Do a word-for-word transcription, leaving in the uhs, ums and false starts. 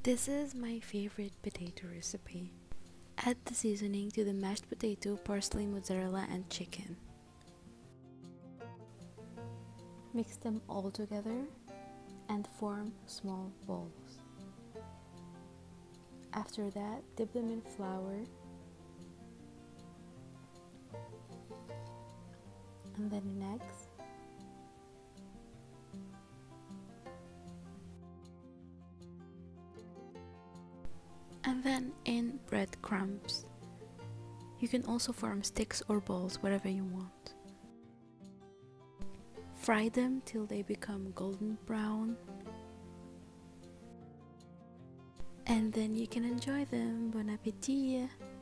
This is my favorite potato recipe. Add the seasoning to the mashed potato, parsley, mozzarella, and chicken. Mix them all together and form small balls. After that, dip them in flour and then in eggs. And then in breadcrumbs. You can also form sticks or balls, whatever you want. Fry them till they become golden brown. And then you can enjoy them. Bon appétit!